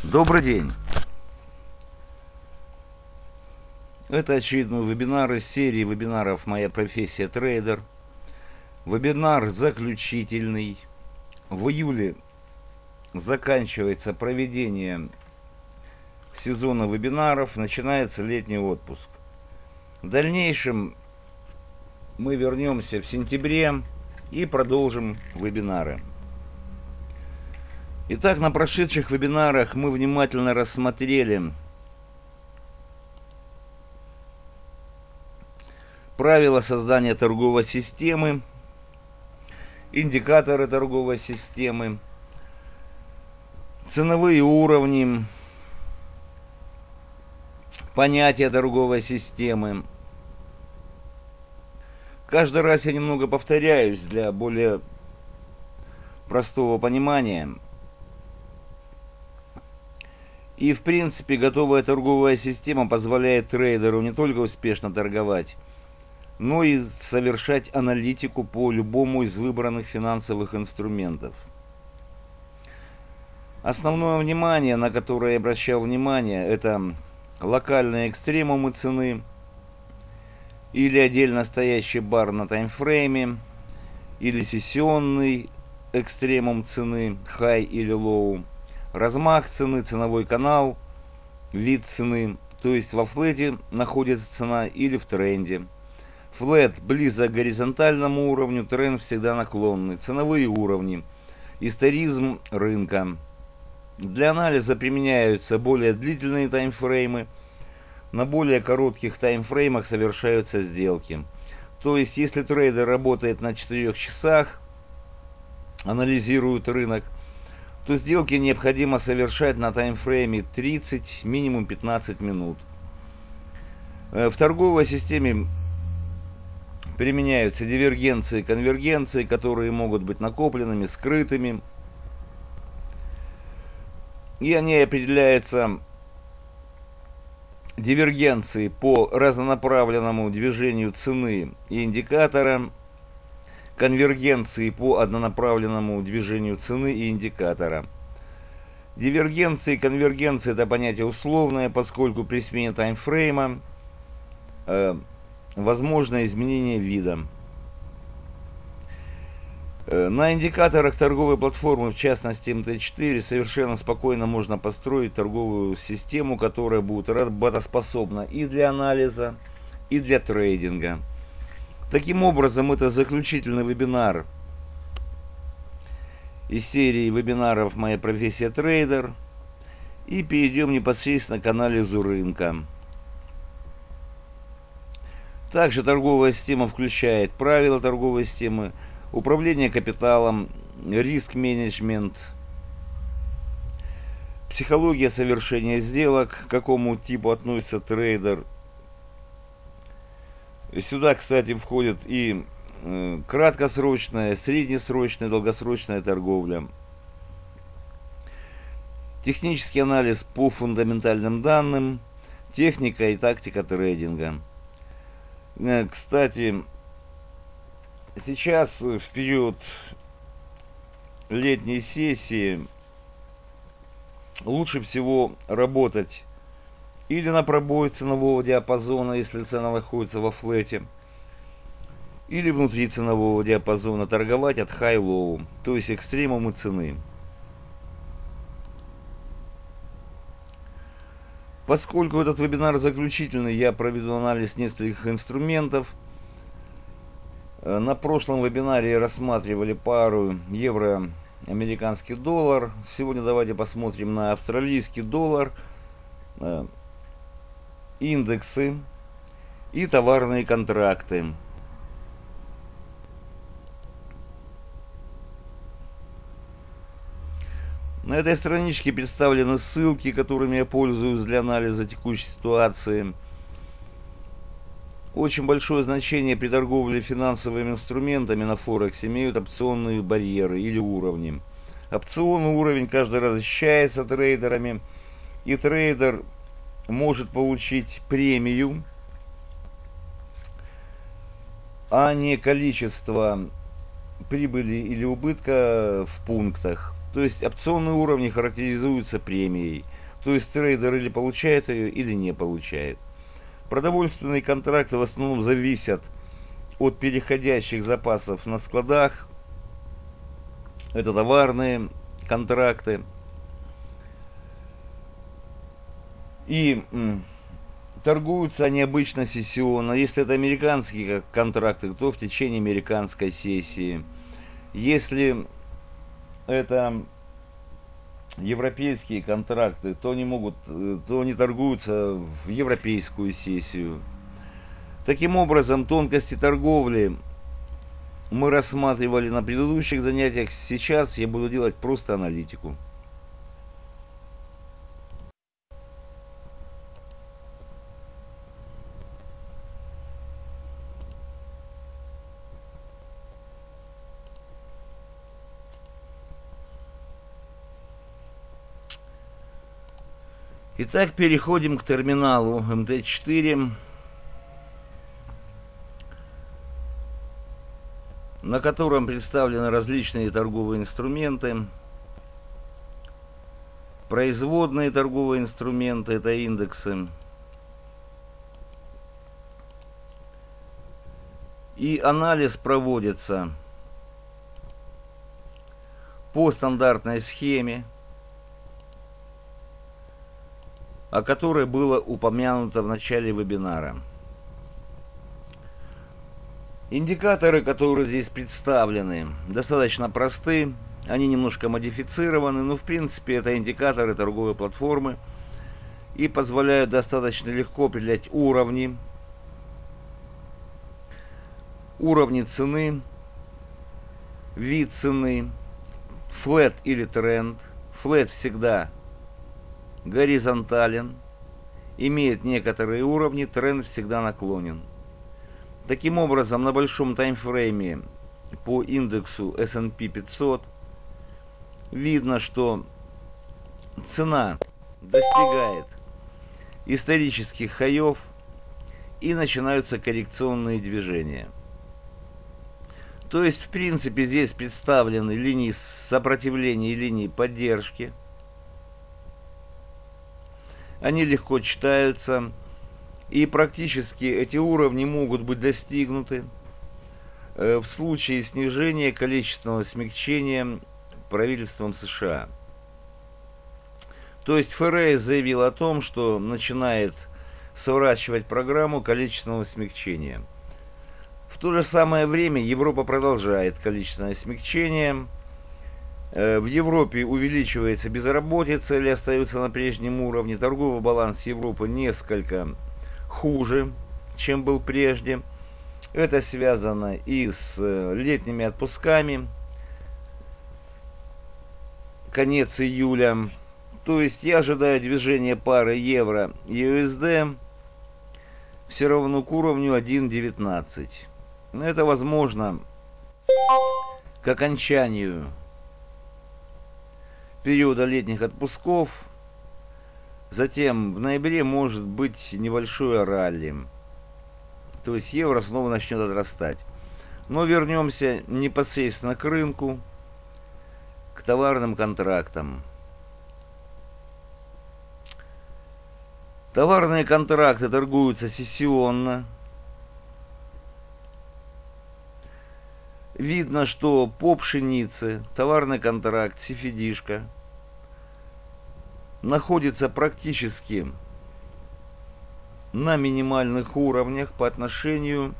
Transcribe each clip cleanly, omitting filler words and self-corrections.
Добрый день! Это очередной вебинар из серии вебинаров «Моя профессия трейдер». Вебинар заключительный. В июле заканчивается проведение сезона вебинаров, начинается летний отпуск. В дальнейшем мы вернемся в сентябре и продолжим вебинары. Итак, на прошедших вебинарах мы внимательно рассмотрели правила создания торговой системы, индикаторы торговой системы, ценовые уровни, понятия торговой системы. Каждый раз я немного повторяюсь для более простого понимания. И в принципе готовая торговая система позволяет трейдеру не только успешно торговать, но и совершать аналитику по любому из выбранных финансовых инструментов. Основное внимание, на которое я обращал внимание, это локальные экстремумы цены или отдельно стоящий бар на таймфрейме, или сессионный экстремум цены, high или low, размах цены, ценовой канал, вид цены, то есть во флете находится цена или в тренде. Флет близок к горизонтальному уровню, тренд всегда наклонный, ценовые уровни, историзм рынка. Для анализа применяются более длительные таймфреймы, на более коротких таймфреймах совершаются сделки. То есть, если трейдер работает на 4 часах, анализирует рынок, то сделки необходимо совершать на таймфрейме 30, минимум 15 минут. В торговой системе применяются дивергенции, конвергенции, которые могут быть накопленными, скрытыми. И они определяются дивергенции по разнонаправленному движению цены и индикатора, конвергенции по однонаправленному движению цены и индикатора. Дивергенции и конвергенции — это понятие условное, поскольку при смене таймфрейма возможно изменение вида. На индикаторах торговой платформы, в частности МТ4, совершенно спокойно можно построить торговую систему, которая будет работоспособна и для анализа, и для трейдинга. Таким образом, это заключительный вебинар из серии вебинаров «Моя профессия трейдер». И перейдем непосредственно к анализу рынка. Также торговая система включает правила торговой системы, управление капиталом, риск-менеджмент, психология совершения сделок, к какому типу относится трейдер. Сюда, кстати, входит и краткосрочная, среднесрочная, долгосрочная торговля. Технический анализ по фундаментальным данным, техника и тактика трейдинга. Кстати, сейчас в период летней сессии лучше всего работать или на пробой ценового диапазона, если цена находится во флете, или внутри ценового диапазона торговать от high-low, то есть экстремумы цены. Поскольку этот вебинар заключительный, я проведу анализ нескольких инструментов. На прошлом вебинаре рассматривали пару евро-американский доллар. Сегодня давайте посмотрим на австралийский доллар, индексы и товарные контракты. На этой страничке представлены ссылки, которыми я пользуюсь для анализа текущей ситуации. Очень большое значение при торговле финансовыми инструментами на Форексе имеют опционные барьеры или уровни. Опционный уровень каждый раз защищается трейдерами, и трейдер может получить премию, а не количество прибыли или убытка в пунктах. То есть опционные уровни характеризуются премией. То есть трейдер или получает ее, или не получает. Продовольственные контракты в основном зависят от переходящих запасов на складах. Это товарные контракты. И торгуются они обычно сессионно. Если это американские контракты, то в течение американской сессии. Если это европейские контракты, то они торгуются в европейскую сессию. Таким образом, тонкости торговли мы рассматривали на предыдущих занятиях. Сейчас я буду делать просто аналитику. Итак, переходим к терминалу МТ4, на котором представлены различные торговые инструменты. Производные торговые инструменты – это индексы. И анализ проводится по стандартной схеме, о которой было упомянуто в начале вебинара. Индикаторы, которые здесь представлены, достаточно просты, они немножко модифицированы, но в принципе это индикаторы торговой платформы и позволяют достаточно легко определять уровни цены, вид цены, флэт или тренд. Флэт всегда горизонтален, имеет некоторые уровни, тренд всегда наклонен. Таким образом, на большом таймфрейме по индексу S&P 500 видно, что цена достигает исторических хаев и начинаются коррекционные движения. То есть, в принципе, здесь представлены линии сопротивления и линии поддержки. Они легко читаются, и практически эти уровни могут быть достигнуты в случае снижения количественного смягчения правительством США. То есть ФРС заявил о том, что начинает сворачивать программу количественного смягчения. В то же самое время Европа продолжает количественное смягчение. В Европе увеличивается безработица или остается на прежнем уровне. Торговый баланс Европы несколько хуже, чем был прежде. Это связано и с летними отпусками. Конец июля. То есть я ожидаю движения пары евро и USD все равно к уровню 1.19. Но это возможно к окончанию периода летних отпусков. Затем в ноябре может быть небольшое ралли. То есть евро снова начнет отрастать. Но вернемся непосредственно к рынку, к товарным контрактам. Товарные контракты торгуются сессионно. Видно, что по пшенице товарный контракт сифидишка находится практически на минимальных уровнях по отношению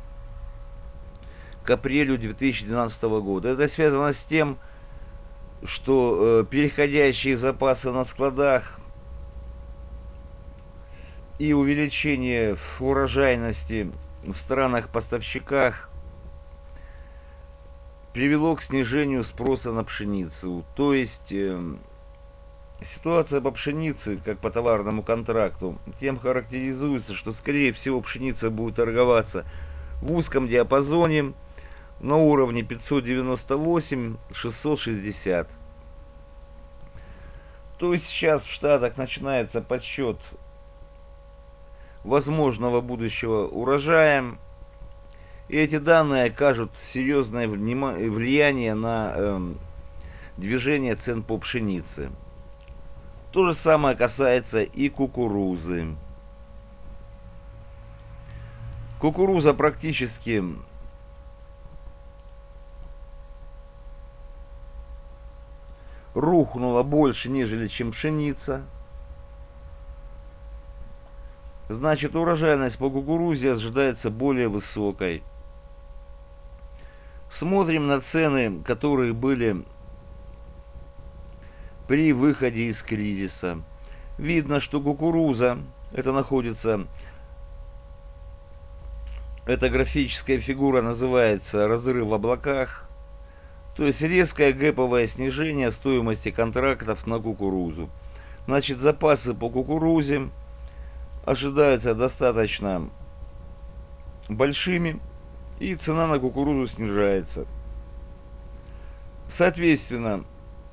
к апрелю 2012 года. Это связано с тем, что переходящие запасы на складах и увеличение урожайности в странах-поставщиках привело к снижению спроса на пшеницу. То есть ситуация по пшенице, как по товарному контракту, тем характеризуется, что скорее всего пшеница будет торговаться в узком диапазоне на уровне 598-660. То есть сейчас в Штатах начинается подсчет возможного будущего урожая. И эти данные окажут серьезное влияние на движение цен по пшенице. То же самое касается и кукурузы. Кукуруза практически рухнула больше, нежели чем пшеница. Значит, урожайность по кукурузе ожидается более высокой. Смотрим на цены, которые были при выходе из кризиса. Видно, что кукуруза, это находится, эта графическая фигура называется разрыв в облаках, то есть резкое гэповое снижение стоимости контрактов на кукурузу. Значит, запасы по кукурузе ожидаются достаточно большими, и цена на кукурузу снижается. Соответственно,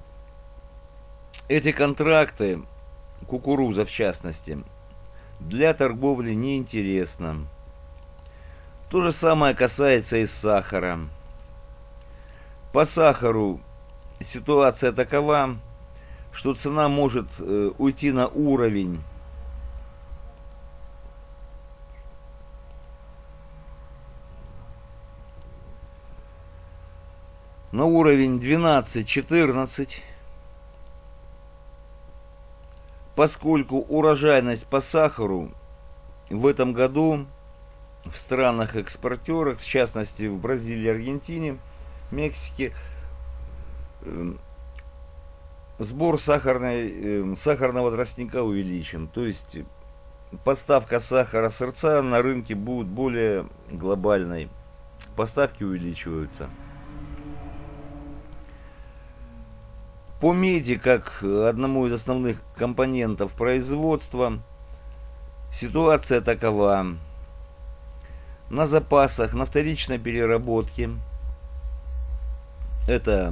эти контракты, кукуруза в частности, для торговли неинтересны. То же самое касается и сахара. По сахару ситуация такова, что цена может уйти на уровень на уровень 12-14, поскольку урожайность по сахару в этом году в странах-экспортерах, в частности в Бразилии, Аргентине, Мексике, сбор сахарного тростника увеличен. То есть поставка сахара сырца на рынке будет более глобальной. Поставки увеличиваются. По меди, как одному из основных компонентов производства, ситуация такова. На запасах, на вторичной переработке, это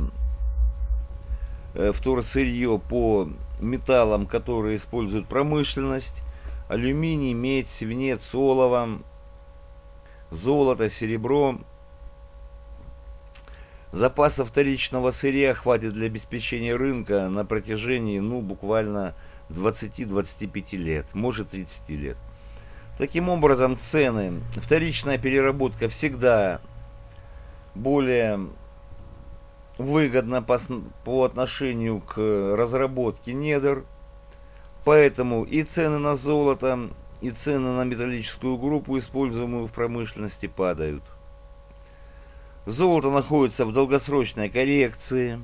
вторсырье по металлам, которые используют промышленность, алюминий, медь, свинец, олово, золото, серебро. Запасов вторичного сырья хватит для обеспечения рынка на протяжении, буквально 20-25 лет, может 30 лет. Таким образом, цены, вторичная переработка всегда более выгодна по отношению к разработке недр, поэтому и цены на золото, и цены на металлическую группу, используемую в промышленности, падают. Золото находится в долгосрочной коррекции.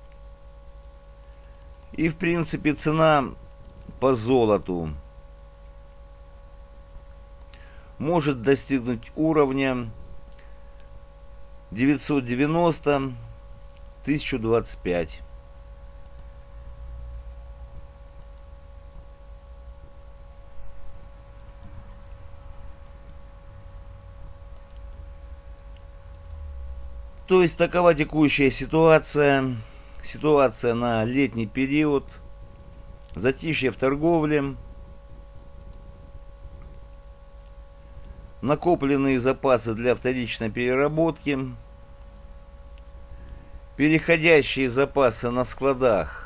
И, в принципе, цена по золоту может достигнуть уровня 990-1025. То есть такова текущая ситуация. Ситуация на летний период. Затишье в торговле. Накопленные запасы для вторичной переработки. Переходящие запасы на складах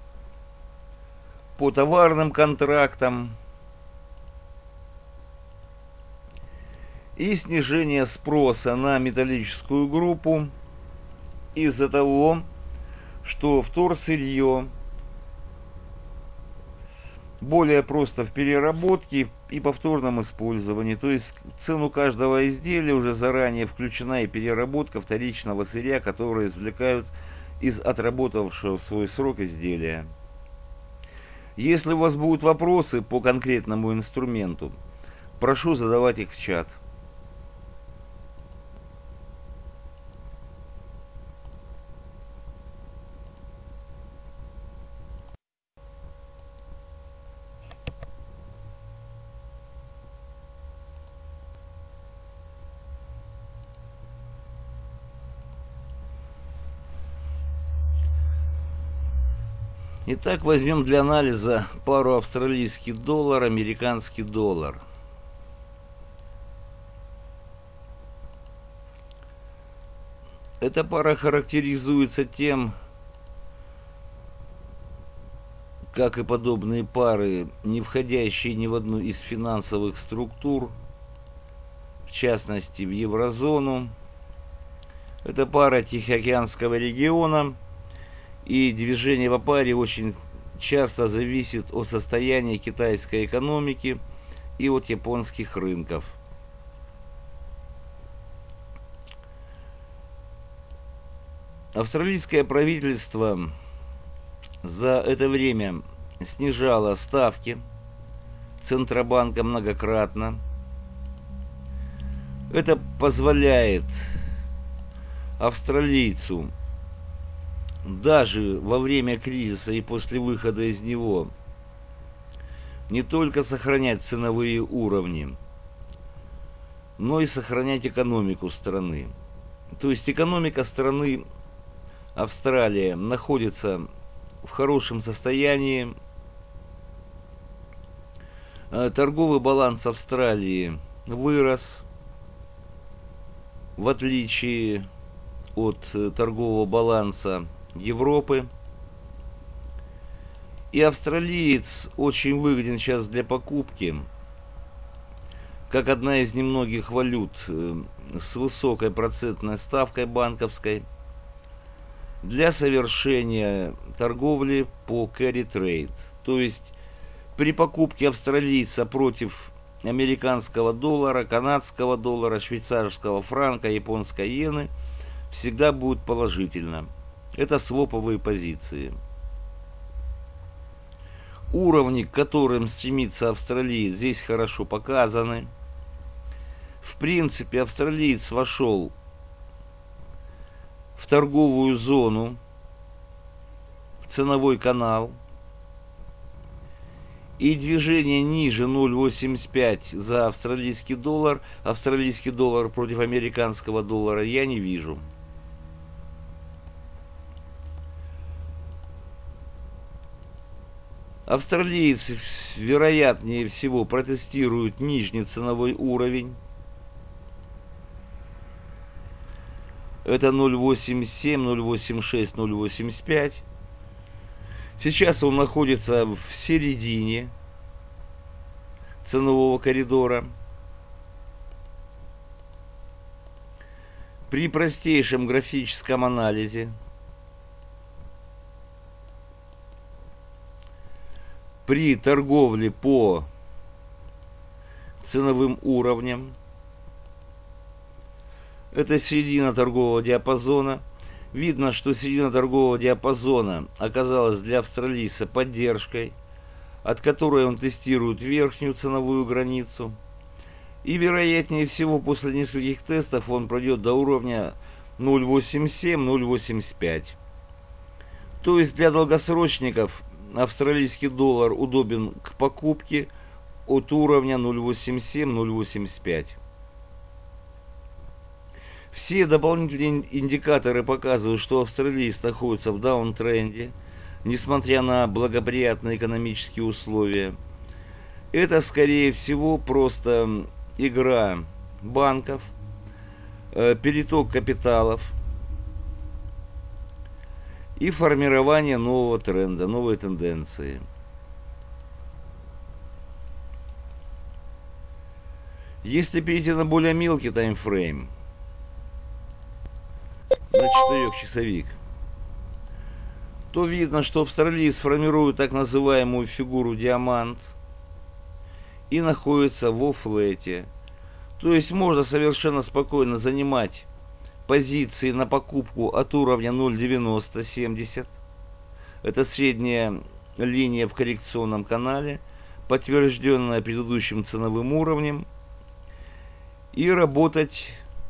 по товарным контрактам. И снижение спроса на металлическую группу из-за того, что вторсырье более просто в переработке и повторном использовании. То есть в цену каждого изделия уже заранее включена и переработка вторичного сырья, которое извлекают из отработавшего свой срок изделия. Если у вас будут вопросы по конкретному инструменту, прошу задавать их в чат. Итак, возьмем для анализа пару австралийский доллар, американский доллар. Эта пара характеризуется тем, как и подобные пары, не входящие ни в одну из финансовых структур, в частности в еврозону. Это пара Тихоокеанского региона, и движение по паре очень часто зависит от состояния китайской экономики и от японских рынков. Австралийское правительство за это время снижало ставки Центробанка многократно. Это позволяет австралийцу даже во время кризиса и после выхода из него не только сохранять ценовые уровни, но и сохранять экономику страны. То есть экономика страны Австралия находится в хорошем состоянии. Торговый баланс Австралии вырос, в отличие от торгового баланса Европы. И австралиец очень выгоден сейчас для покупки, как одна из немногих валют с высокой процентной ставкой банковской, для совершения торговли по carry trade. То есть при покупке австралийца против американского доллара, канадского доллара, швейцарского франка, японской иены всегда будет положительно. Это своповые позиции. Уровни, к которым стремится австралиец, здесь хорошо показаны. В принципе, австралиец вошел в торговую зону, в ценовой канал, и движение ниже 0,85 за австралийский доллар против американского доллара я не вижу. Австралиец, вероятнее всего, протестирует нижний ценовой уровень. Это 0,87, 0,86, 0,85. Сейчас он находится в середине ценового коридора. При простейшем графическом анализе при торговле по ценовым уровням, это середина торгового диапазона. Видно, что середина торгового диапазона оказалась для австралийца поддержкой, от которой он тестирует верхнюю ценовую границу. И вероятнее всего после нескольких тестов он пройдет до уровня 0,87-0,85. То есть для долгосрочников австралийский доллар удобен к покупке от уровня 0,87-0,85. Все дополнительные индикаторы показывают, что австралиец находится в даунтренде, несмотря на благоприятные экономические условия. Это, скорее всего, просто игра банков, переток капиталов и формирование нового тренда, новой тенденции. Если перейти на более мелкий таймфрейм, на 4-часовик, то видно, что австралиец формирует так называемую фигуру диамант и находится во флете. То есть можно совершенно спокойно занимать позиции на покупку от уровня 0,9070. Это средняя линия в коррекционном канале, подтвержденная предыдущим ценовым уровнем, и работать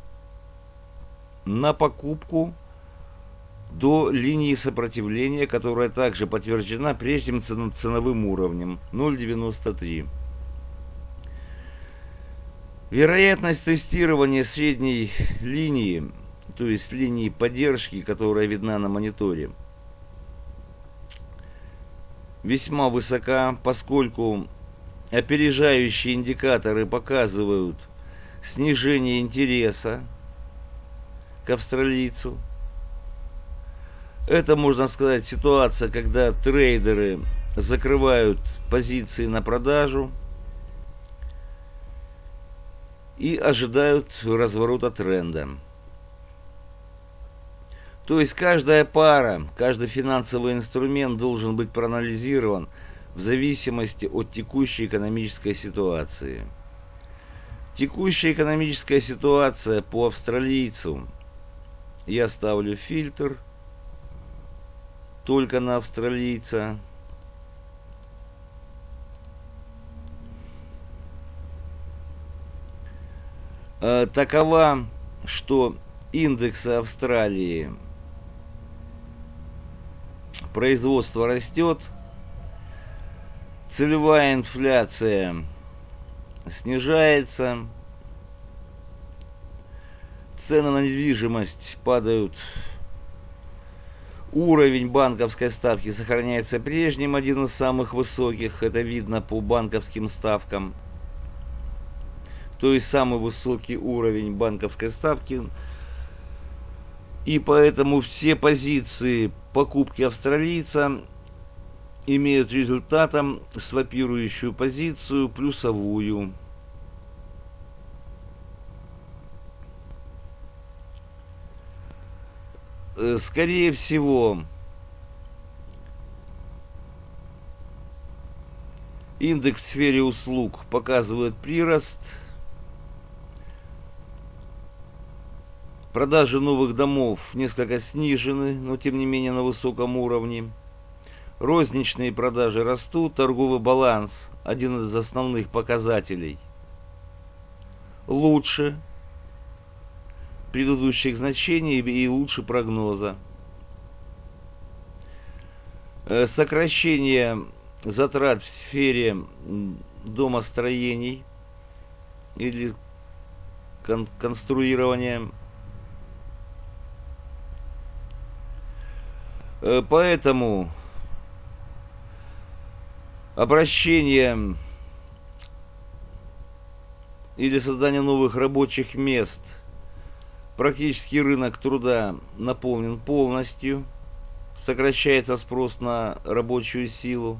на покупку до линии сопротивления, которая также подтверждена прежним ценовым уровнем 0,93. Вероятность тестирования средней линии, то есть линии поддержки, которая видна на мониторе, весьма высока, поскольку опережающие индикаторы показывают снижение интереса к австралийцу. Это, можно сказать, ситуация, когда трейдеры закрывают позиции на продажу и ожидают разворота тренда. То есть каждая пара, каждый финансовый инструмент должен быть проанализирован в зависимости от текущей экономической ситуации. Текущая экономическая ситуация по австралийцу. Я ставлю фильтр только на австралийца. Такова, что индексы Австралии, производство растет, целевая инфляция снижается, цены на недвижимость падают, уровень банковской ставки сохраняется прежним, один из самых высоких, это видно по банковским ставкам. То есть самый высокий уровень банковской ставки. И поэтому все позиции покупки австралийца имеют результатом свапирующую позицию плюсовую. Скорее всего, индекс в сфере услуг показывает прирост. Продажи новых домов несколько снижены, но тем не менее на высоком уровне. Розничные продажи растут, торговый баланс, один из основных показателей, лучше предыдущих значений и лучше прогноза. Сокращение затрат в сфере домостроений или конструирования. Поэтому обращение или создание новых рабочих мест, практически рынок труда наполнен полностью, сокращается спрос на рабочую силу.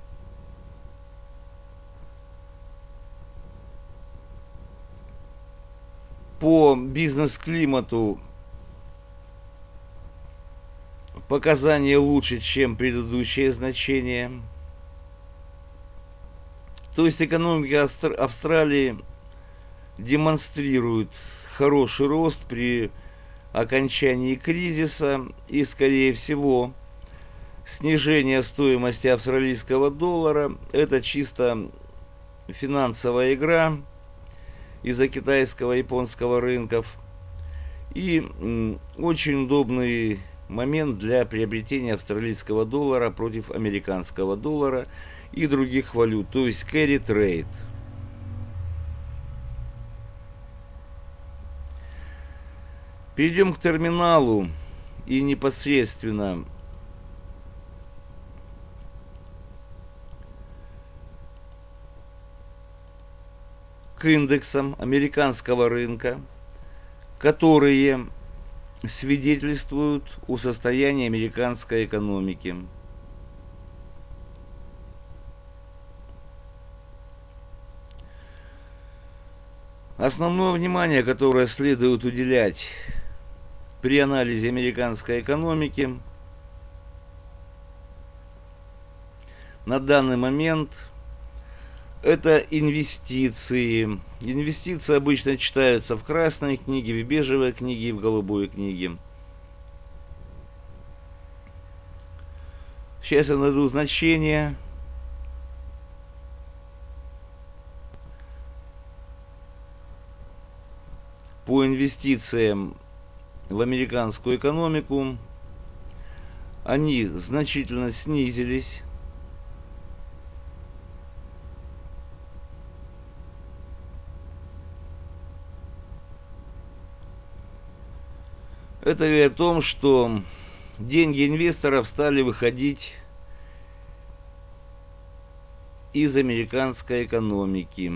По бизнес-климату показания лучше, чем предыдущие значения. То есть экономика Австралии демонстрирует хороший рост при окончании кризиса и, скорее всего, снижение стоимости австралийского доллара – это чисто финансовая игра из-за китайского и японского рынков и очень удобный момент для приобретения австралийского доллара против американского доллара и других валют, то есть carry trade. Перейдем к терминалу и непосредственно к индексам американского рынка, которые свидетельствуют о состоянии американской экономики. Основное внимание, которое следует уделять при анализе американской экономики на данный момент, это инвестиции. Инвестиции обычно читаются в красной книге, в бежевой книге и в голубой книге. Сейчас я найду значение. По инвестициям в американскую экономику. Они значительно снизились. Это говорит о том, что деньги инвесторов стали выходить из американской экономики.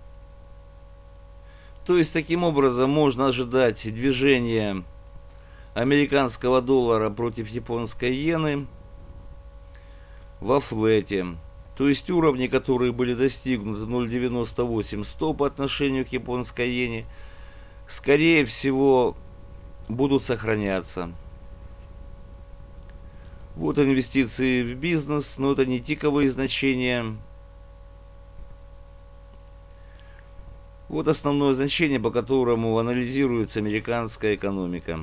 То есть, таким образом, можно ожидать движения американского доллара против японской иены во флете. То есть уровни, которые были достигнуты 0,98-100 по отношению к японской иене, скорее всего, будут сохраняться. Вот инвестиции в бизнес, но это не тиковые значения. Вот основное значение, по которому анализируется американская экономика.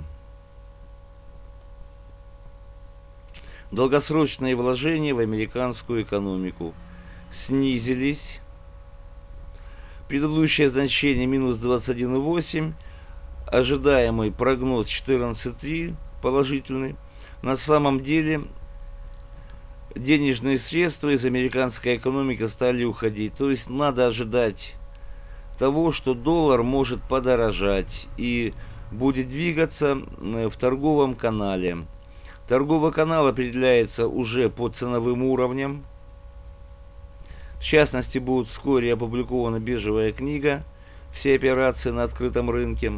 Долгосрочные вложения в американскую экономику снизились. Предыдущее значение минус 21,8. Ожидаемый прогноз 14,3 положительный. На самом деле денежные средства из американской экономики стали уходить. То есть надо ожидать того, что доллар может подорожать и будет двигаться в торговом канале. Торговый канал определяется уже по ценовым уровням. В частности, будет вскоре опубликована биржевая книга «Все операции на открытом рынке».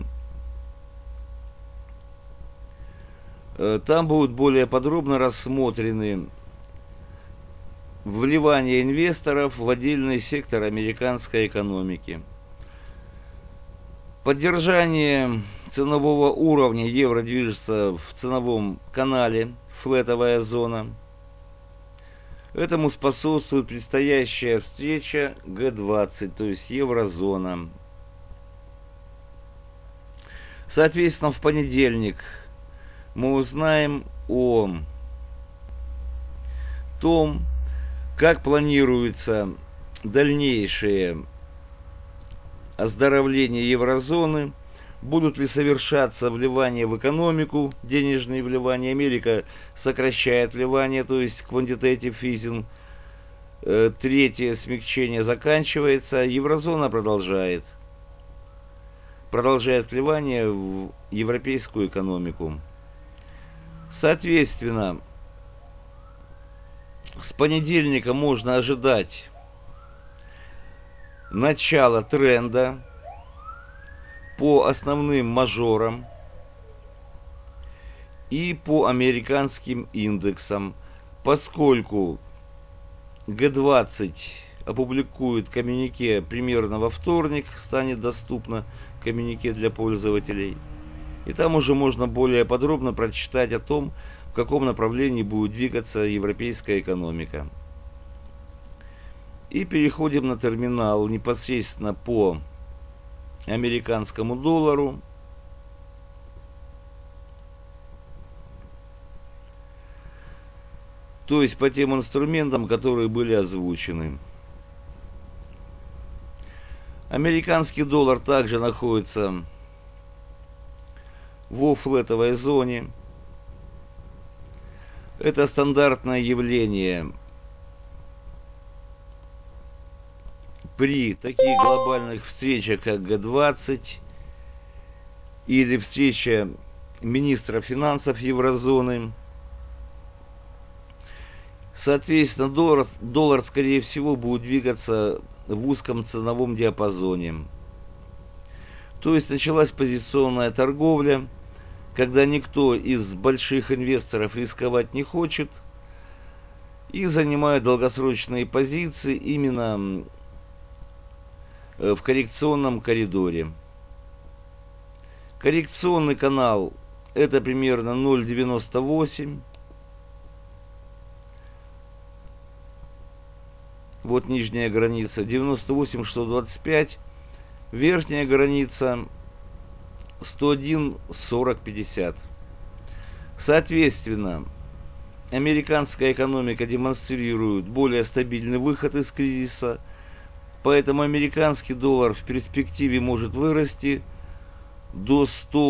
Там будут более подробно рассмотрены вливания инвесторов в отдельный сектор американской экономики. Поддержание ценового уровня евро движется в ценовом канале, флетовая зона. Этому способствует предстоящая встреча Г20, то есть еврозона. Соответственно, в понедельник мы узнаем о том, как планируется дальнейшее оздоровление еврозоны, будут ли совершаться вливания в экономику, денежные вливания. Америка сокращает вливания, то есть quantitative easing. Третье смягчение заканчивается, еврозона продолжает вливания в европейскую экономику. Соответственно, с понедельника можно ожидать начало тренда по основным мажорам и по американским индексам, поскольку Г20 опубликует коммюнике примерно во вторник, станет доступно коммюнике для пользователей. И там уже можно более подробно прочитать о том, в каком направлении будет двигаться европейская экономика. И переходим на терминал непосредственно по американскому доллару. То есть по тем инструментам, которые были озвучены. Американский доллар также находится во флетовой зоне. Это стандартное явление при таких глобальных встречах, как Г20 или встреча министра финансов еврозоны. Соответственно, доллар, скорее всего, будет двигаться в узком ценовом диапазоне. То есть началась позиционная торговля, когда никто из больших инвесторов рисковать не хочет и занимают долгосрочные позиции именно в коррекционном коридоре. Коррекционный канал — это примерно 0,98. Вот нижняя граница 98,125. Верхняя граница 101,4050. Соответственно, американская экономика демонстрирует более стабильный выход из кризиса, поэтому американский доллар в перспективе может вырасти до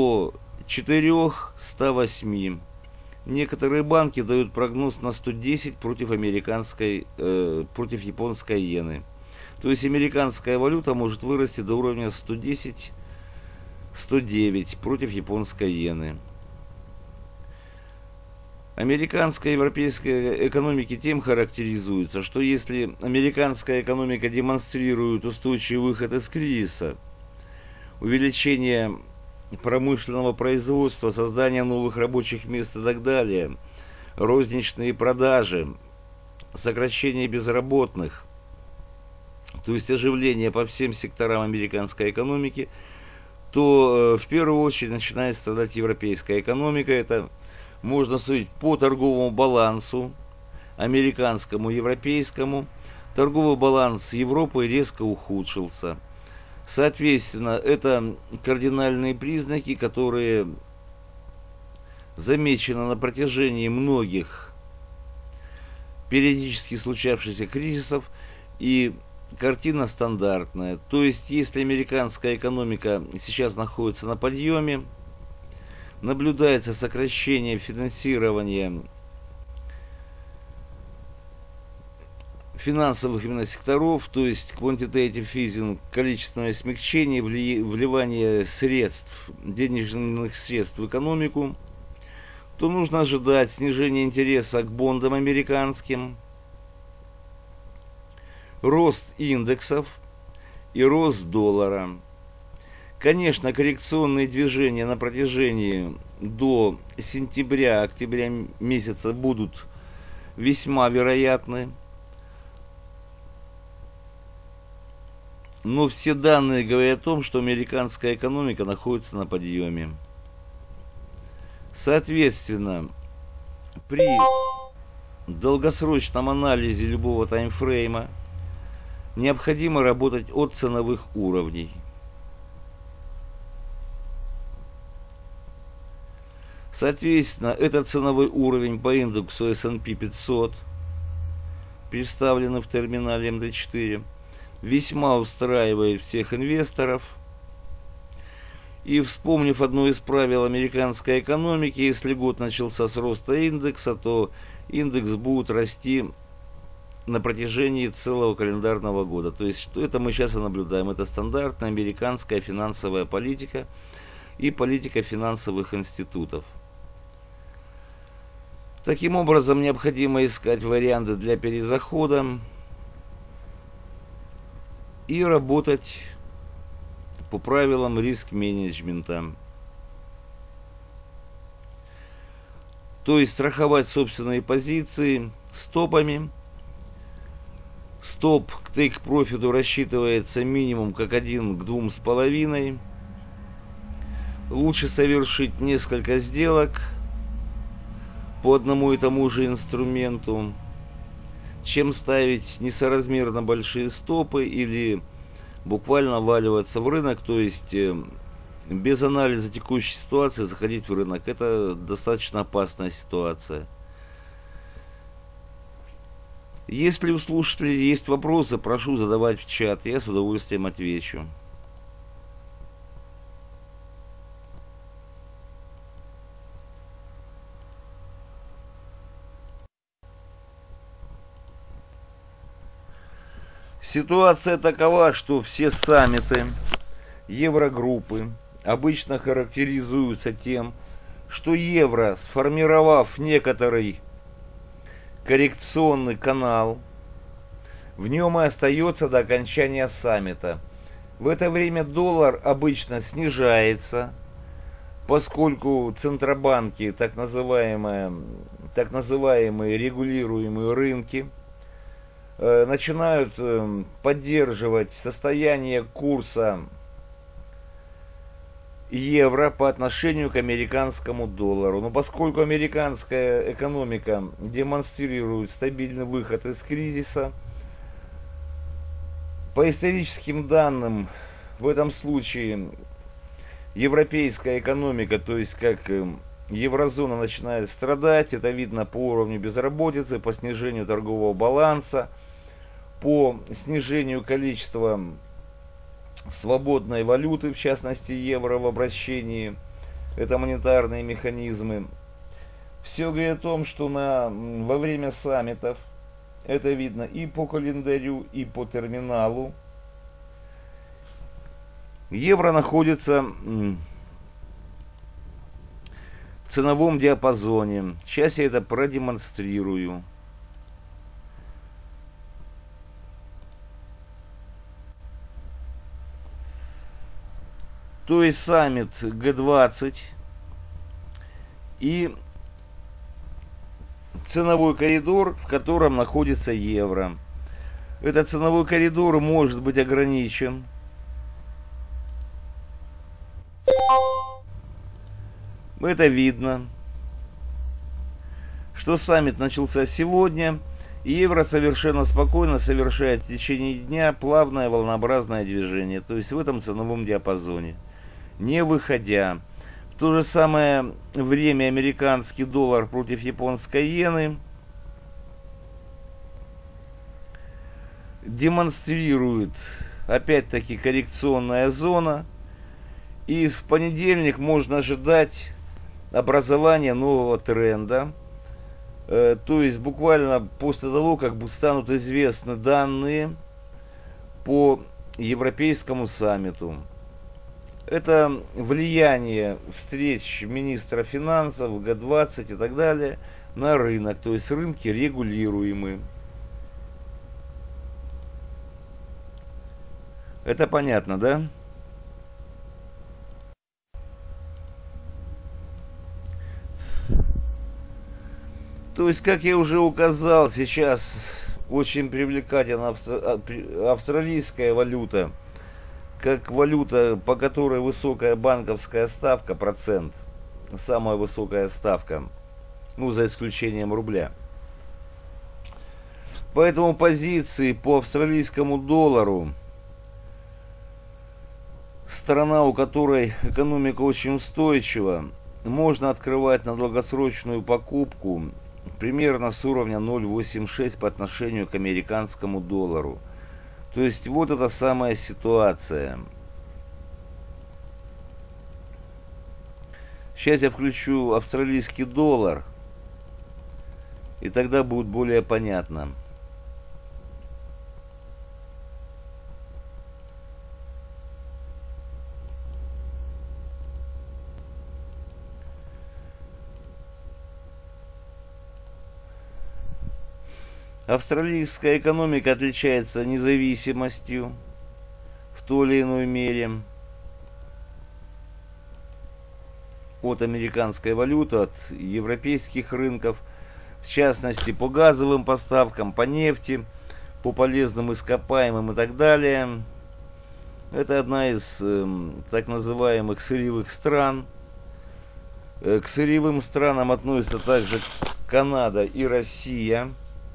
104-108. Некоторые банки дают прогноз на 110 против против японской иены. То есть американская валюта может вырасти до уровня 110-109 против японской иены. Американская и европейская экономики тем характеризуются, что если американская экономика демонстрирует устойчивый выход из кризиса, увеличение промышленного производства, создания новых рабочих мест и так далее, розничные продажи, сокращение безработных, то есть оживление по всем секторам американской экономики, то в первую очередь начинает страдать европейская экономика. Это можно судить по торговому балансу, американскому, европейскому. Торговый баланс Европы резко ухудшился. Соответственно, это кардинальные признаки, которые замечены на протяжении многих периодически случавшихся кризисов, и картина стандартная. То есть, если американская экономика сейчас находится на подъеме, наблюдается сокращение финансирования финансовых именно секторов, то есть quantitative easing, количественное смягчение, вливание средств, денежных средств в экономику, то нужно ожидать снижения интереса к бондам американским, рост индексов и рост доллара. Конечно, коррекционные движения на протяжении до сентября-октября месяца будут весьма вероятны. Но все данные говорят о том, что американская экономика находится на подъеме. Соответственно, при долгосрочном анализе любого таймфрейма необходимо работать от ценовых уровней. Соответственно, это ценовой уровень по индексу S&P 500, представленный в терминале MD4, весьма устраивает всех инвесторов. И вспомнив одно из правил американской экономики, если год начался с роста индекса, то индекс будет расти на протяжении целого календарного года. То есть, что это мы сейчас и наблюдаем. Это стандартная американская финансовая политика и политика финансовых институтов. Таким образом, необходимо искать варианты для перезахода и работать по правилам риск-менеджмента. То есть страховать собственные позиции стопами. Стоп к take-профиту рассчитывается минимум как 1 к 2,5. Лучше совершить несколько сделок по одному и тому же инструменту, чем ставить несоразмерно большие стопы или буквально вваливаться в рынок, то есть без анализа текущей ситуации заходить в рынок. Это достаточно опасная ситуация. Если у слушателей есть вопросы, прошу задавать в чат, я с удовольствием отвечу. Ситуация такова, что все саммиты еврогруппы обычно характеризуются тем, что евро, сформировав некоторый коррекционный канал, в нем и остается до окончания саммита. В это время доллар обычно снижается, поскольку центробанки, так называемые регулируемые рынки, начинают поддерживать состояние курса евро по отношению к американскому доллару. Но поскольку американская экономика демонстрирует стабильный выход из кризиса, по историческим данным, в этом случае европейская экономика, то есть как еврозона, начинает страдать. Это видно по уровню безработицы, по снижению торгового баланса, по снижению количества свободной валюты, в частности евро в обращении. Это монетарные механизмы. Все говорит о том, что во время саммитов, это видно и по календарю, и по терминалу, евро находится в ценовом диапазоне. Сейчас я это продемонстрирую. То есть саммит Г20 и ценовой коридор, в котором находится евро. Этот ценовой коридор может быть ограничен. Это видно, что саммит начался сегодня, и евро совершенно спокойно совершает в течение дня плавное волнообразное движение, то есть в этом ценовом диапазоне, не выходя. В то же самое время американский доллар против японской иены демонстрирует опять-таки коррекционная зона, и в понедельник можно ожидать образования нового тренда, то есть буквально после того, как станут известны данные по европейскому саммиту. Это влияние встреч министра финансов, Г20 и так далее на рынок, то есть рынки регулируемы. Это понятно, да? То есть, как я уже указал, сейчас очень привлекательна австралийская валюта, как валюта, по которой высокая банковская ставка, процент, самая высокая ставка, ну, за исключением рубля. Поэтому позиции по австралийскому доллару, страна, у которой экономика очень устойчива, можно открывать на долгосрочную покупку примерно с уровня 0,86 по отношению к американскому доллару. То есть вот эта самая ситуация. Сейчас я включу австралийский доллар, и тогда будет более понятно. Австралийская экономика отличается независимостью в той или иной мере от американской валюты, от европейских рынков, в частности по газовым поставкам, по нефти, по полезным ископаемым и так далее. Это одна из так называемых сырьевых стран. К сырьевым странам относятся также Канада и Россия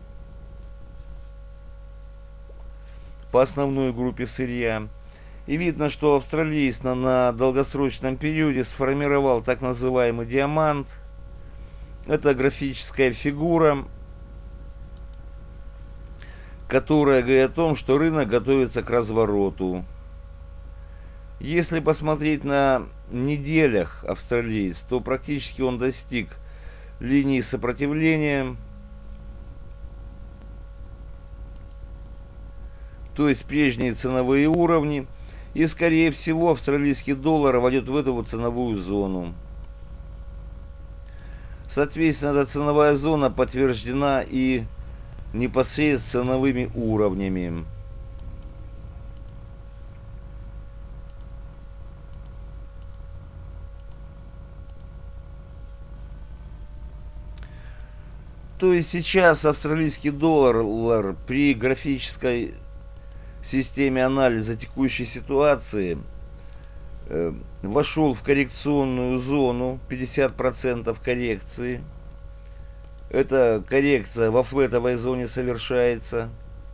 по основной группе сырья. И видно, что австралиец на долгосрочном периоде сформировал так называемый диамант. Это графическая фигура, которая говорит о том, что рынок готовится к развороту. Если посмотреть на неделях австралиец, то практически он достиг линии сопротивления, то есть прежние ценовые уровни, и скорее всего австралийский доллар войдет в эту вот ценовую зону. Соответственно, эта ценовая зона подтверждена и непосредственно ценовыми уровнями. То есть сейчас австралийский доллар при графической системе анализа текущей ситуации вошел в коррекционную зону, 50% коррекции. Эта коррекция во флетовой зоне совершается.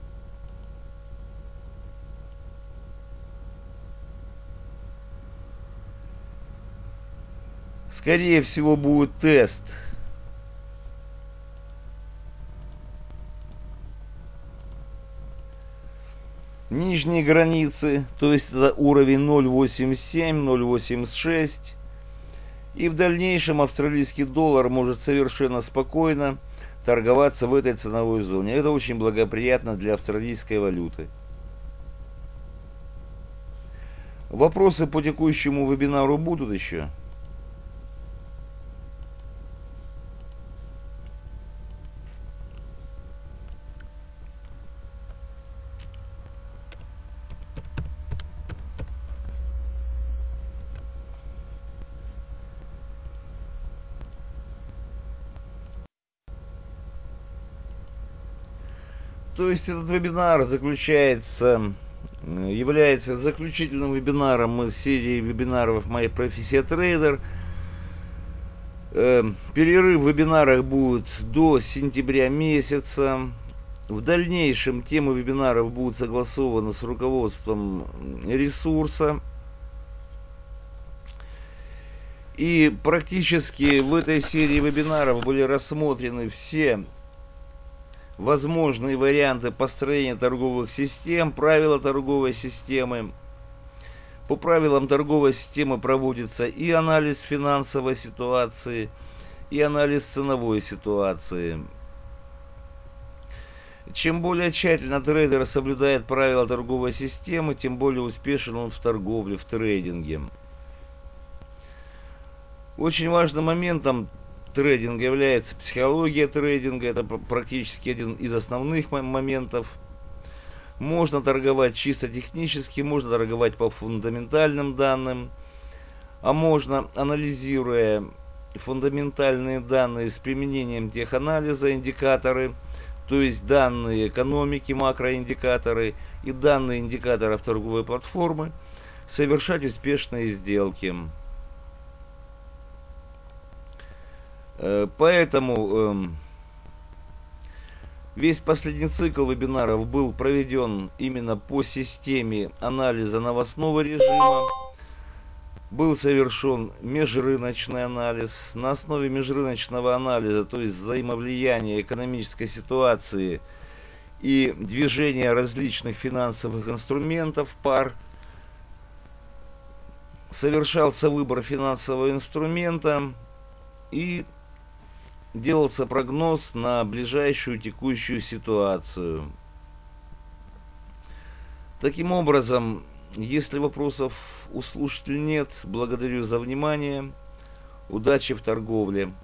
Скорее всего будет тест нижней границы, то есть это уровень 0,87, 0,86. И в дальнейшем австралийский доллар может совершенно спокойно торговаться в этой ценовой зоне. Это очень благоприятно для австралийской валюты. Вопросы по текущему вебинару будут еще? То есть этот вебинар является заключительным вебинаром из серии вебинаров «Моя профессия трейдер». Перерыв в вебинарах будет до сентября месяца. В дальнейшем темы вебинаров будут согласованы с руководством ресурса. И практически в этой серии вебинаров были рассмотрены все возможные варианты построения торговых систем, правила торговой системы. По правилам торговой системы проводится и анализ финансовой ситуации, и анализ ценовой ситуации. Чем более тщательно трейдер соблюдает правила торговой системы, тем более успешен он в торговле, в трейдинге. Очень важным моментом трейдинга является психология трейдинга. Это практически один из основных моментов. Можно торговать чисто технически, можно торговать по фундаментальным данным, а можно, анализируя фундаментальные данные с применением теханализа, индикаторы, то есть данные экономики, макроиндикаторы и данные индикаторов торговой платформы, совершать успешные сделки. Поэтому весь последний цикл вебинаров был проведен именно по системе анализа новостного режима. Был совершен межрыночный анализ. На основе межрыночного анализа, то есть взаимовлияния экономической ситуации и движения различных финансовых инструментов, пар, совершался выбор финансового инструмента и делался прогноз на ближайшую текущую ситуацию. Таким образом, если вопросов у слушателей нет, благодарю за внимание. Удачи в торговле.